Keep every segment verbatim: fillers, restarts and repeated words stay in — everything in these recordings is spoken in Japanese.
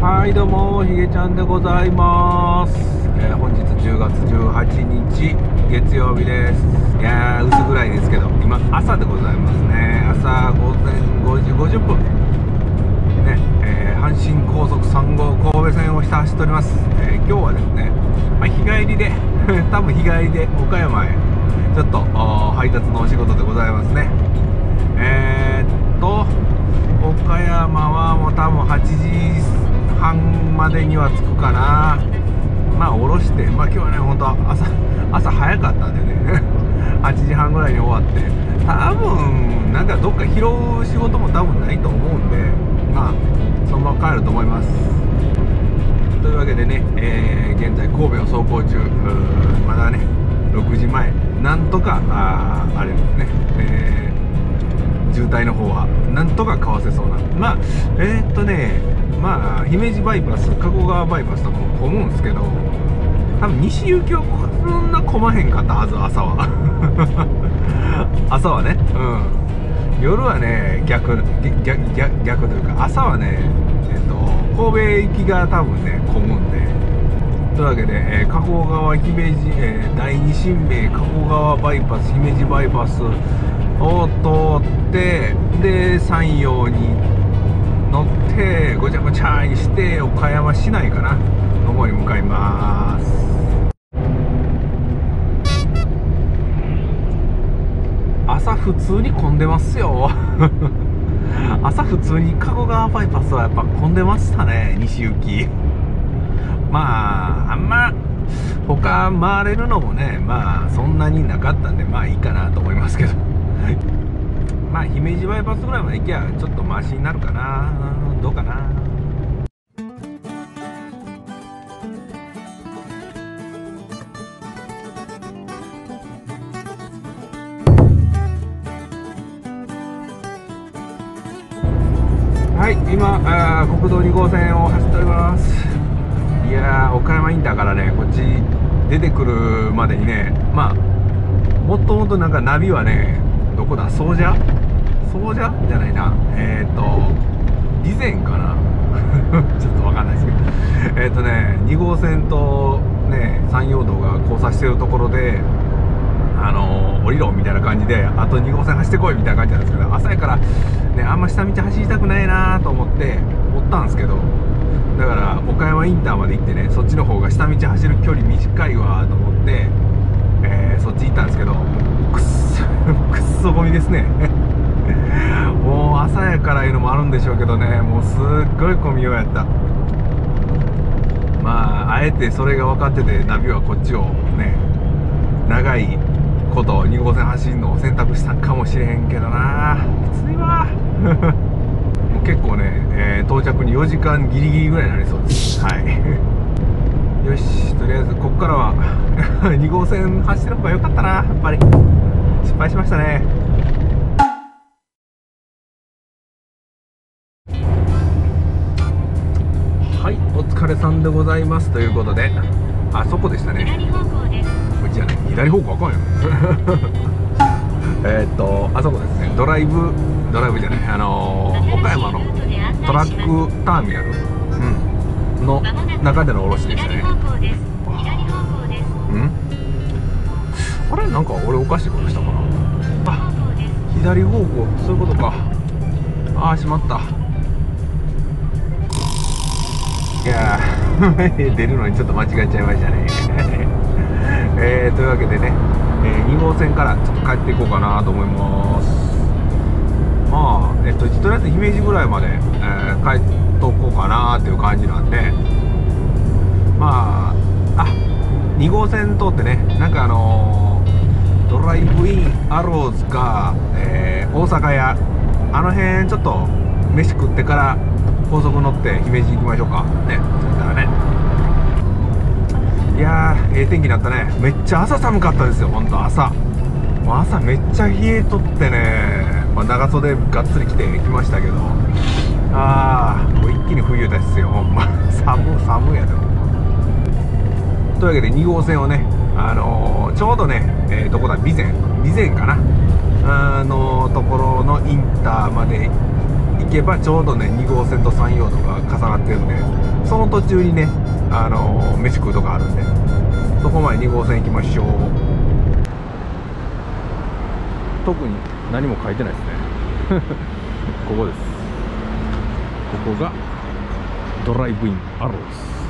はい、どうもひげちゃんでございます。えー本日じゅうがつじゅうはちにち月曜日です。いやー薄暗いですけど今朝でございますね。朝午前ごじごじゅっぷんね、えー阪神高速さんごう神戸線をひた走っております。えー今日はですね、まあ、日帰りで多分日帰りで岡山へちょっと配達のお仕事でございますね。えーっと岡山はもう多分はちじはんまでには着くかな。まあ下ろして、まあ今日はね本当朝朝早かったんでねはちじはんぐらいに終わって、多分なんかどっか拾う仕事も多分ないと思うんで、まあそのまま帰ると思います。というわけでね、えー現在神戸を走行中。まだねろくじまえ、なんとかああれですね、えー渋滞の方はなんとかかわせそうな。まあえー、っとねまあ姫路バイパス、加古川バイパスとかも混むんですけど、多分西行きはそんな混まへんかったはず。朝は朝はね、うん、夜はね逆逆逆逆というか、朝はねえっと神戸行きが多分ね混むんで。というわけで、えー、加古川姫路、えー、第二新名加古川バイパス姫路バイパスを通って、で山陽に乗ってごちゃごちゃにして岡山市内かなの方に向かいます。朝普通に混んでますよ朝普通に加古川バイパスはやっぱ混んでましたね、西行き。まああんま他回れるのもね、まあそんなになかったんでまあいいかなと思いますけどまあ姫路バイパスぐらいまで行きゃちょっとマシになるかな。どうかな。はい、今あ国道にごうせんを走っております。いやー岡山インターからねこっち出てくるまでにね、まあもともとなんかナビはね、どこだ、総社総社じゃないな、えっ、ー、と備前かなちょっとわかんないですけど、えっ、ー、とねにごうせんとね山陽道が交差してるところで、あのー、降りろみたいな感じで、あとにごうせん走ってこいみたいな感じなんですけど、朝やからねあんま下道走りたくないなと思っておったんですけど、だから岡山インターまで行ってね、そっちの方が下道走る距離短いわと思って、えー、そっち行ったんですけど、くっそくっそゴミですねもう朝やからいうのもあるんでしょうけどね、もうすっごい混みようやった。まああえてそれが分かっててナビはこっちをね長いことにごうせん走るのを選択したんかもしれへんけどな、きついわもう結構ね、えー、到着によじかんギリギリぐらいになりそうです。はいよし、とりあえずこっからはにごうせん走る方が良かったな。やっぱり失敗しましたね。はい、お疲れさんでございますということで、あそこでしたね。左方向です。こっちじゃない、左方向あかんよえっとあそこですね。ドライブドライブじゃない、あのー、岡山のトラックターミナル、うん、の中での卸でしたね。んあれ、なんか俺おかしいことしたかな。あ、左方向、そういうことか。あーしまった。いやー出るのにちょっと間違えちゃいましたねえー、というわけでね、えー、にごうせんからちょっと帰っていこうかなと思います。まあえっととりあえず姫路ぐらいまで、えー、帰っとこうかなっていう感じなんで、まああにごうせん通ってね、なんかあのー、ドライブインアローズか、えー、大阪屋、あの辺ちょっと飯食ってから高速乗って姫路行きましょうかね。そしたらね、いやーええ天気になったね。めっちゃ朝寒かったですよ、ほんと朝。もう朝めっちゃ冷えとってね、まあ、長袖がっつり着てきましたけど、あーもう一気に冬ですよほんま寒寒やでほんま。というわけでにごうせんをね、あのー、ちょうどね、えー、どこだ、備前備前かなあのところのインターまで行けばちょうどねにごうせんと山陽道が重なってるんで、 その途中にね、あのー、飯食うとこあるんで、そこまでに号線行きましょう。特に何も書いてないですねここです。ここがドライブインアローズ。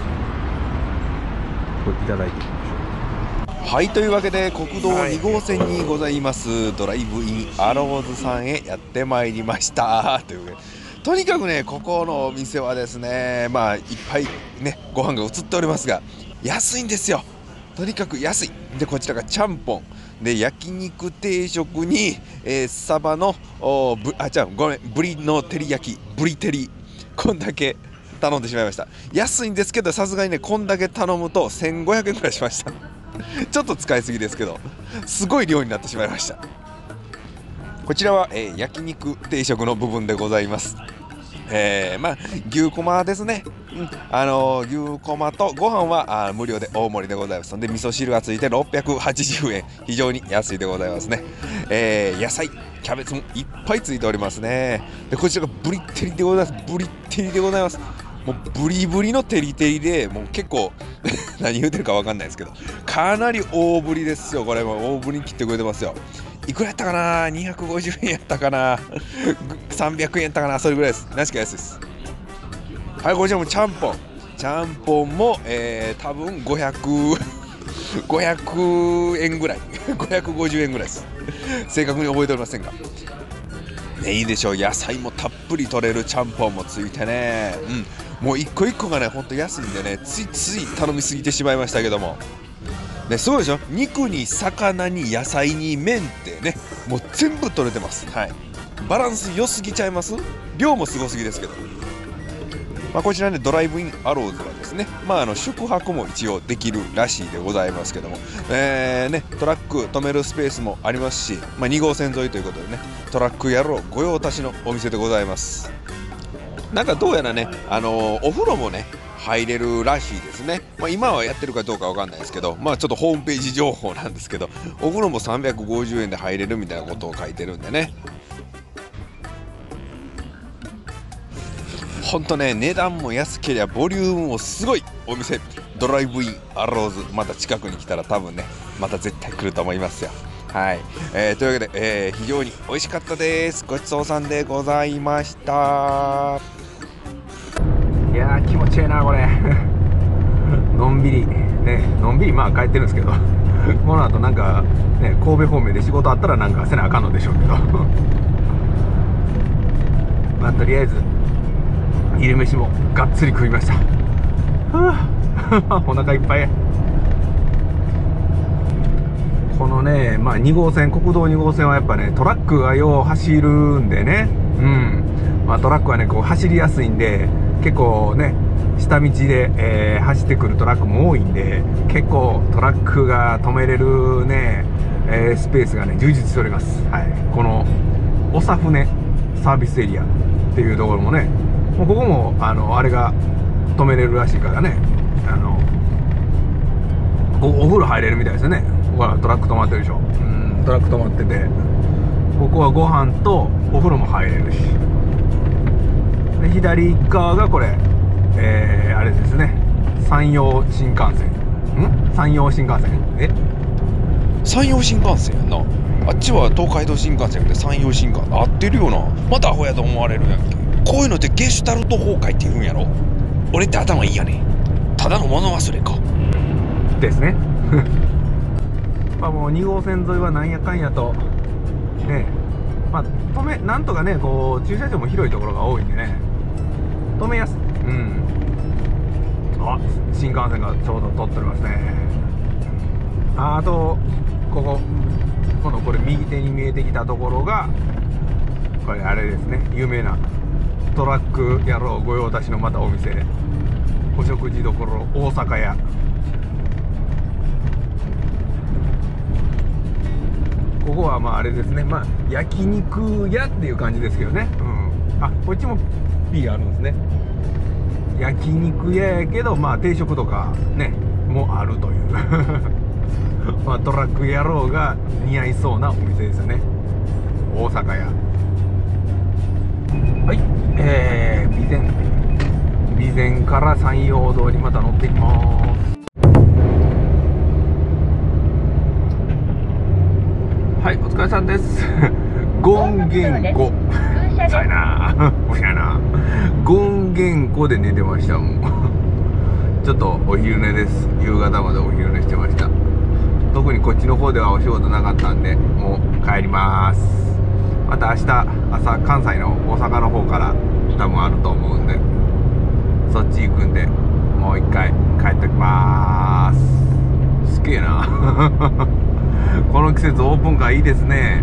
これいただいていきましょう。 はい、というわけで国道に号線にございます、はい、ドライブインアローズさんへやってまいりましたというわけで、とにかくね、ここのお店はですね、まあいっぱいねご飯が映っておりますが、安いんですよ。とにかく安いで、こちらがちゃんぽんで焼肉定食に、えー、サバのぶあちゃうごめんブリの照り焼き、ブリ照り、こんだけ頼んでしまいました。安いんですけど、さすがにねこんだけ頼むとせんごひゃくえんくらいしましたちょっと使いすぎですけど、すごい量になってしまいました。こちらは、えー、焼肉定食の部分でございます。えー、まあ牛こまですね、うん、あのー、牛こまとご飯はあ無料で大盛りでございますので、味噌汁がついてろっぴゃくはちじゅうえん、非常に安いでございますね。えー、野菜キャベツもいっぱいついておりますね。でこちらがブリ照りでございます。ブリ照りでございます。もうブリブリの照り照りで、もう結構何言うてるか分かんないですけど、かなり大ぶりですよ。これも大ぶりに切ってくれてますよ。いくらやったかな、にひゃくごじゅうえんやったかなさんびゃくえんやったかな、それぐらいです。何しか安いです。はい、こちらもちゃんぽんちゃんぽんも、えー、多分ごひゃくごひゃくえんぐらいごひゃくごじゅうえんぐらいです。正確に覚えておりませんがね、いいでしょう。野菜もたっぷり取れるちゃんぽんもついてね、うん、もう一個一個がねほんと安いんでね、ついつい頼みすぎてしまいましたけどもね、すごいでしょ。肉に魚に野菜に麺ってね、もう全部取れてます。はい、バランス良すぎちゃいます。量もすごすぎですけど、まあ、こちらねドライブインアローズはですね、まあ、あの宿泊も一応できるらしいでございますけども、えーね、トラック止めるスペースもありますし、まあ、に号線沿いということでね、トラック野郎御用達のお店でございます。なんかどうやらね、あのー、お風呂もね入れるらしいですね。まあ、今はやってるかどうかわかんないですけど、まあちょっとホームページ情報なんですけど、お風呂もさんびゃくごじゅうえんで入れるみたいなことを書いてるんでね、ほんとね、値段も安ければボリュームもすごいお店、ドライブインアローズ、また近くに来たら多分ねまた絶対来ると思いますよ。はい、えー、というわけで、えー、非常に美味しかったです。ごちそうさんでございました。 いやー気持ちいいなこれのんびりね、のんびりまあ帰ってるんですけどこの後なんかね神戸方面で仕事あったらなんかせなあかんのでしょうけどまあとりあえず昼飯もがっつり食いました。はあお腹いっぱい。このね、まあ、に号線、国道に号線はやっぱねトラックがよう走るんでね、うんまあ、トラックはねこう走りやすいんで、結構ね下道で、えー、走ってくるトラックも多いんで、結構トラックが止めれるね、えー、スペースがね充実しております。はい、この長船サービスエリアっていうところもね、もうここもあのあれが止めれるらしいからね、あの お, お風呂入れるみたいですよね。ここはトラック止まってるでしょ。うんトラック止まってて、ここはご飯とお風呂も入れるし、で左側がこれ、えー、あれですね、山陽新幹線ん山陽新幹線え山陽新幹線やんな。あっちは東海道新幹線で山陽新幹線合ってるよな。またアホやと思われるやんけ。こういうのってゲシュタルト崩壊って言うんやろ。俺って頭いいやね。ただの物忘れかですねまあもうに号線沿いはなんやかんやとね、まあ止めなんとかねこう駐車場も広いところが多いんでね止めやすい。うんあ新幹線がちょうど通っておりますね。ああとこここのこれ右手に見えてきたところがこれあれですね、有名なトラック野郎御用達のまたお店、お食事処大阪屋。ここはまああれですね、まあ焼肉屋っていう感じですけどね、うん、あこっちも P あるんですね。焼肉屋やけどまあ定食とかねもあるというまあトラック野郎が似合いそうなお店ですよね、大阪屋。はい、えー、備前備前から山陽道にまた乗っていきます。はい、お疲れさんです。権現湖さいなおしゃな権現湖で寝てました。もうちょっとお昼寝です。夕方までお昼寝してました。特にこっちの方ではお仕事なかったんで、もう帰ります。また明日朝関西の大阪の方から多分あると思うんで、そっち行くんでもう一回帰ってきます。すげえなこの季節オープンカーいいですね。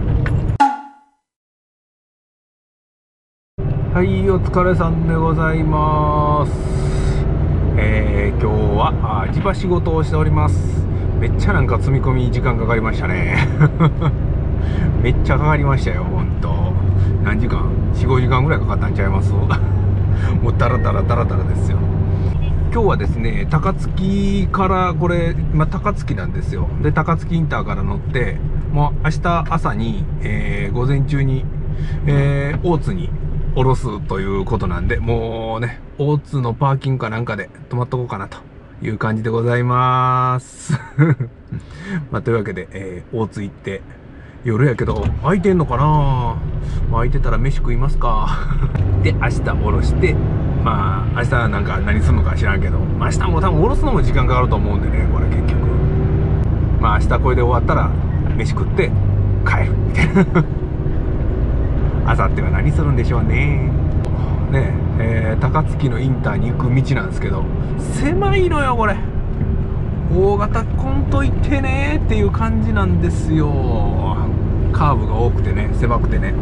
はい、お疲れさんでございます。えー、今日はあ地場仕事をしております。めっちゃなんか積み込み時間かかりましたねめっちゃかかりましたよ。ほんと何時間 よん、ごじかんぐらいかかったんちゃいますもうダラダラダラダラですよ。今日はですね、高槻からこれ、まあ、高槻なんですよ。で高槻インターから乗ってもう明日朝に、えー、午前中に、えー、大津に降ろすということなんで、もうね大津のパーキングかなんかで泊まっとこうかなという感じでございますまあというわけで、えー、大津行って夜やけど空いてんのかな、まあ、空いてたら飯食いますかで明日降ろして、まあ明日なんか何するのか知らんけど、まあ、明日も多分降ろすのも時間かかると思うんでね、これ結局まあ明日これで終わったら飯食って帰るみたいなあさっては何するんでしょうね。ねえー、高槻のインターに行く道なんですけど、狭いのよこれ。大型コント行ってねーっていう感じなんですよ。カーブが多くてね、狭くてね、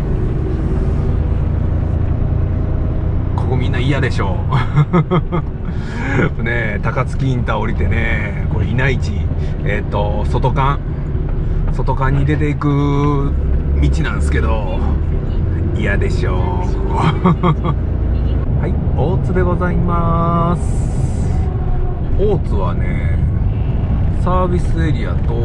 ここみんな嫌でしょねえ、高槻インター降りてね、これ稲市、えっと外環外環に出ていく道なんですけど、嫌でしょうはい大津でございます。大津はねサービスエリアと、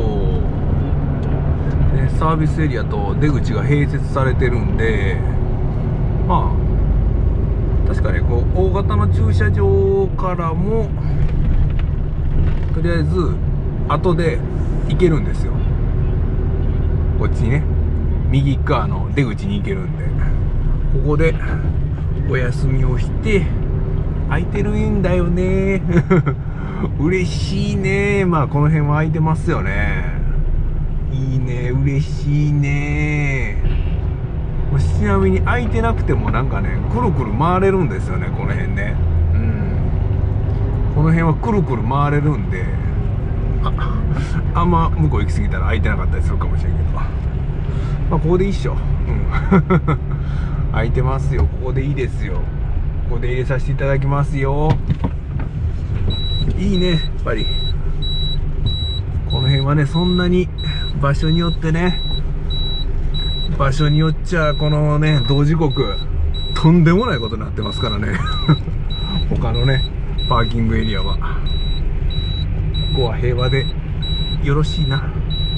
ね、サービスエリアと出口が併設されてるんで、まあ確かねこう大型の駐車場からもとりあえず後で行けるんですよ。こっちにね右側の出口に行けるんで、ここでお休みをして空いてるんだよね嬉しいね。まあこの辺は空いてますよね。いいね、嬉しいね。ちなみに空いてなくてもなんかねくるくる回れるんですよね、この辺ね。うん、この辺はくるくる回れるんで、 あ, あんま向こう行き過ぎたら空いてなかったりするかもしれんけど、まあここでいいっしょ。うん空いてますよ、ここでいいですよ。ここで入れさせていただきますよ。いいね、やっぱりこの辺はね、そんなに場所によってね、場所によっちゃこのね同時刻とんでもないことになってますからね他のねパーキングエリアは。ここは平和でよろしいな。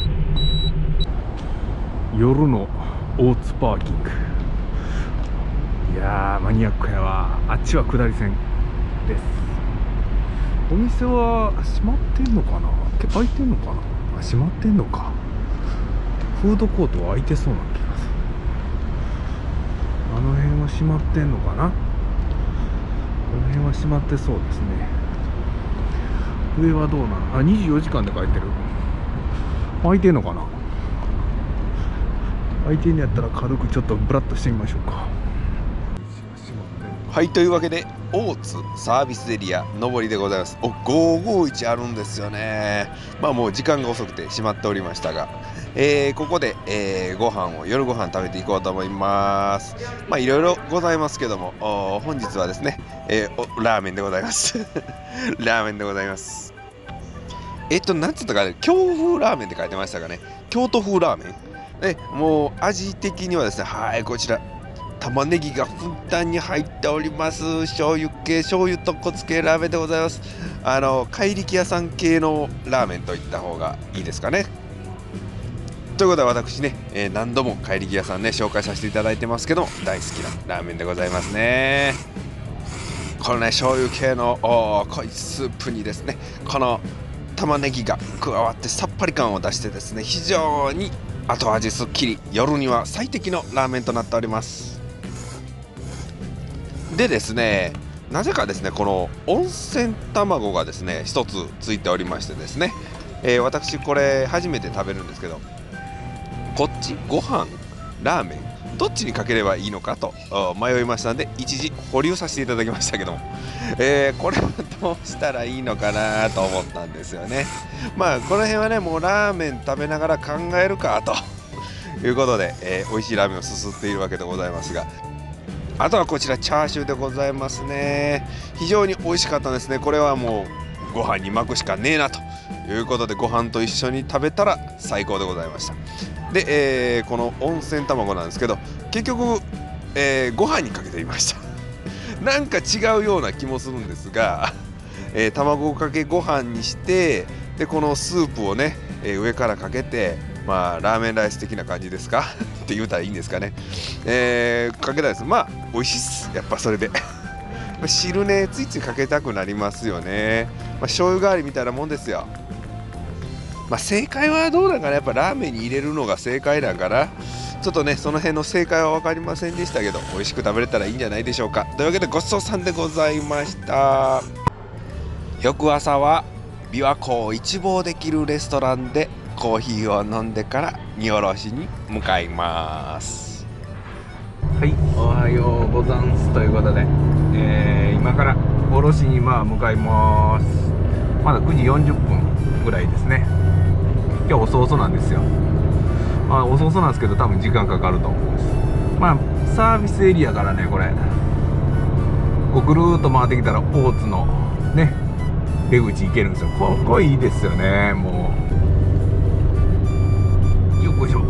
夜の大津パーキング、いやーマニアックやわ。あっちは下り線です。お店は閉まってんのかな、開いてんのかな、あ閉まってんのか。フードコートは開いてそうな気がする。あの辺は閉まってんのかな、この辺は閉まってそうですね。上はどうなの、あにじゅうよじかんで書いてる。開いてんのかな、開いてんのやったら軽くちょっとブラッとしてみましょうか。 はい、というわけで大津サービスエリア上りでございます。おごーごーいちあるんですよね。まあもう時間が遅くて閉まっておりましたが、えー、ここで、えー、ご飯を夜ご飯食べていこうと思います。まあいろいろございますけども、本日はですね、えー、ラーメンでございますラーメンでございます。えっとなんつったかね、京風ラーメンって書いてましたかね。京都風ラーメン、えもう味的にはですね、はいこちら玉ねぎがふんだんに入っております。醤油系、醤油とこつ系ラーメンでございます。あの怪力屋さん系のラーメンといった方がいいですかね。ということは私ね、えー、何度も怪力屋さんね紹介させていただいてますけど、大好きなラーメンでございますね。 このね醤油系の濃いスープにですね、この玉ねぎが加わってさっぱり感を出してですね、非常に後味すっきり、夜には最適のラーメンとなっております。でですね、なぜかですねこの温泉卵がですね一つついておりましてですね、えー、私これ初めて食べるんですけど、こっちご飯ラーメンどっちにかければいいのかと迷いましたので、一時保留させていただきましたけども、えー、これはどうしたらいいのかなと思ったんですよね。まあこの辺はねもうラーメン食べながら考えるかということで、えー、美味しいラーメンをすすっているわけでございますが、あとはこちらチャーシューでございますね。非常に美味しかったですね。これはもうご飯に巻くしかねえなということで、ご飯と一緒に食べたら最高でございました。で、えー、この温泉卵なんですけど、結局、えー、ご飯にかけていましたなんか違うような気もするんですが、えー、卵かけご飯にして、でこのスープをね、えー、上からかけて、まあラーメンライス的な感じですかって言うたらいいんですかね、えー、かけたんです。まあ美味しいっす、やっぱそれで汁ねついついかけたくなりますよね。まあ、醤油代わりみたいなもんですよ。まあ、正解はどうなんかな、やっぱラーメンに入れるのが正解だから、ちょっとねその辺の正解は分かりませんでしたけど、美味しく食べれたらいいんじゃないでしょうか。というわけでごちそうさんでございました。翌朝は琵琶湖を一望できるレストランでコーヒーを飲んでから荷下ろしに向かいます。 はい、おはようございますということで、えー、今からおろしにまあ向かいます。まだくじよんじゅっぷんぐらいですね。今日遅々なんですよ。まあ遅々なんですけど多分時間かかると思います。まあサービスエリアからねこれこうぐるーっと回ってきたら大津のね出口行けるんですよ。ここいいですよね。もうよっこいしょ。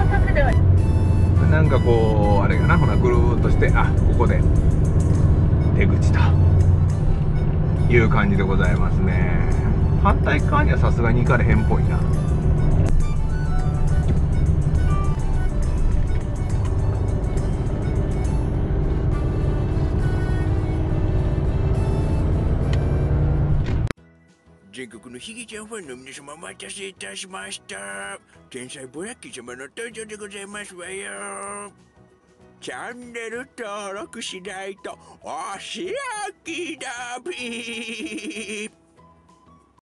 なんかこうあれかな、ほらぐるーっとして、あここで出口という感じでございますね。反対側にはさすがに行かれへんっぽいな。 全国のヒゲちゃんファンの皆様お待たせいたしました。天才ボヤッキー様の登場でございますわよ。チャンネル登録しないとお仕置きだびー。